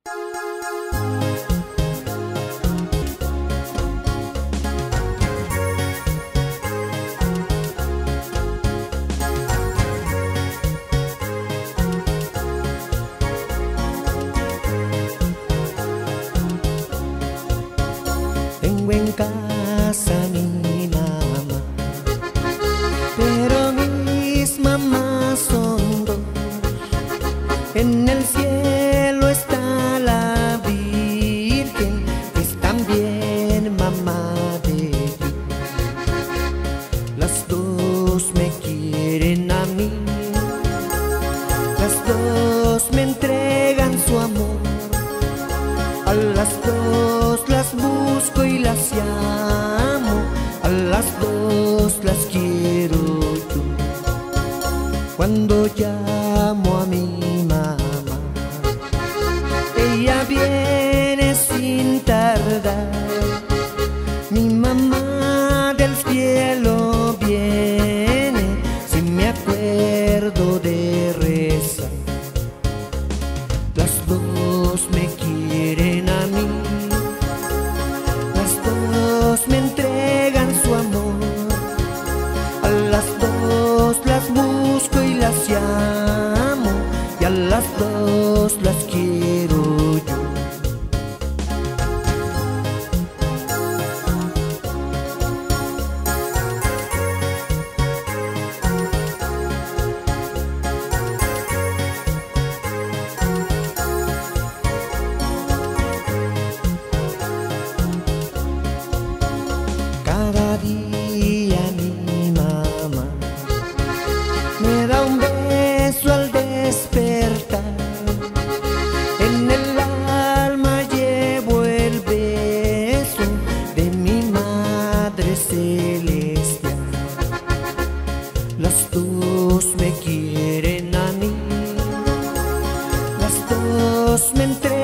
Tengo en casa mi mamá, pero mis mamás son dos. En el cielo está la Virgen, que es también mamá de Dios. Las dos me quieren a mí, las dos me entregan su amor. A las dos las busco y las llamo, a las dos las quiero yo. Cuando llamo a mi mamá, ella viene sin tardar. Mi mamá del cielo viene, si me acuerdo de rezar. Las dos me quieren a mí, las dos me entregan su amor. A las dos las busco y las llamo, y a las dos las quiero yo. Cada día mi mamá me da un beso al despertar. En el alma llevo el beso de mi Madre Celestial. Las dos me quieren a mí, las dos me entregan